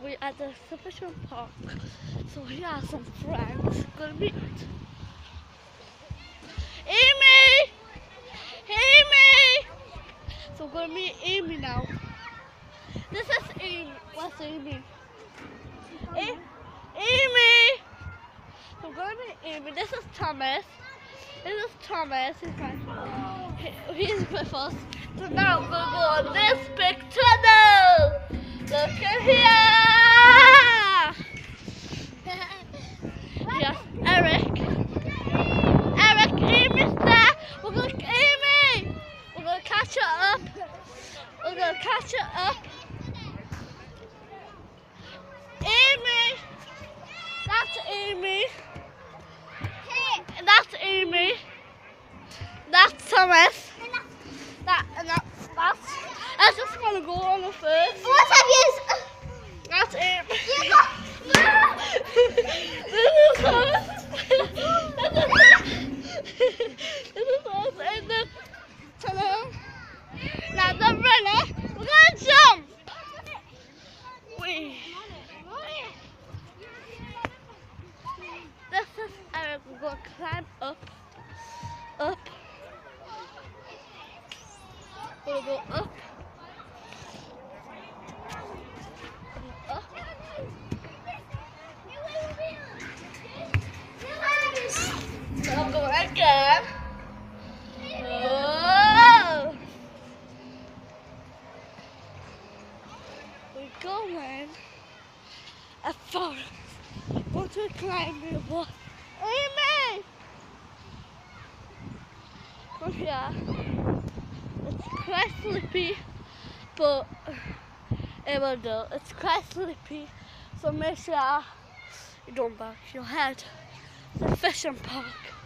we're at the fishing park. So here are some friends gonna meet. Amy! Amy! So we're gonna meet Amy now. This is Amy. What's Amy? Amy! So we're gonna meet Amy. This is Thomas. This is Thomas. He's with us. So now we're gonna go on this big tunnel. Look at here. Yes, Eric. Amy's there. We're gonna Amy. We're gonna catch her up. We're gonna catch her up. Amy. That's Amy. That's Amy. That's Thomas. That's. I just want to go on the first. What have you? That's Amy. You This is Thomas. This is us in the tunnel. Now the runner. We're gonna jump. Wait. This is Eric. We're gonna climb up. We'll go up. Now go again. Oh. We're going at first. Want to climb the wall. Amy! Come here. It's quite slippery, but it will do. It's quite slippery, so make sure you don't back your head. It's a fishing park.